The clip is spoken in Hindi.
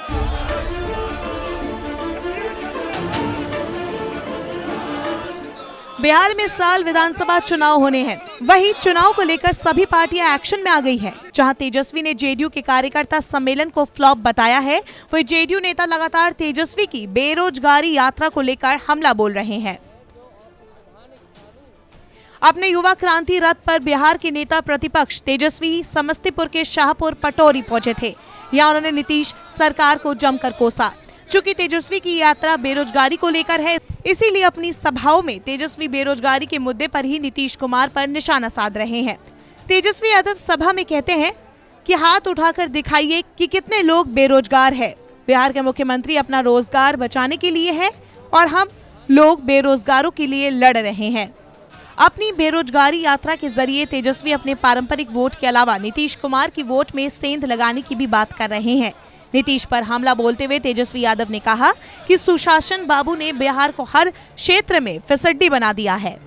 बिहार में इस साल विधानसभा चुनाव होने हैं। वहीं चुनाव को लेकर सभी पार्टियां एक्शन में आ गई हैं। जहां तेजस्वी ने जेडीयू के कार्यकर्ता सम्मेलन को फ्लॉप बताया है, वहीं जेडीयू नेता लगातार तेजस्वी की बेरोजगारी यात्रा को लेकर हमला बोल रहे हैं। अपने युवा क्रांति रथ पर बिहार के नेता प्रतिपक्ष तेजस्वी समस्तीपुर के शाहपुर पटोरी पहुंचे थे। यहाँ उन्होंने नीतीश सरकार को जमकर कोसा। चूंकि तेजस्वी की यात्रा बेरोजगारी को लेकर है, इसीलिए अपनी सभाओं में तेजस्वी बेरोजगारी के मुद्दे पर ही नीतीश कुमार पर निशाना साध रहे हैं। तेजस्वी यादव सभा में कहते हैं कि हाथ उठाकर दिखाइए कि कितने लोग बेरोजगार हैं। बिहार के मुख्यमंत्री अपना रोजगार बचाने के लिए है और हम लोग बेरोजगारों के लिए लड़ रहे हैं। अपनी बेरोजगारी यात्रा के जरिए तेजस्वी अपने पारंपरिक वोट के अलावा नीतीश कुमार की वोट में सेंध लगाने की भी बात कर रहे हैं। नीतीश पर हमला बोलते हुए तेजस्वी यादव ने कहा कि सुशासन बाबू ने बिहार को हर क्षेत्र में फिसड्डी बना दिया है।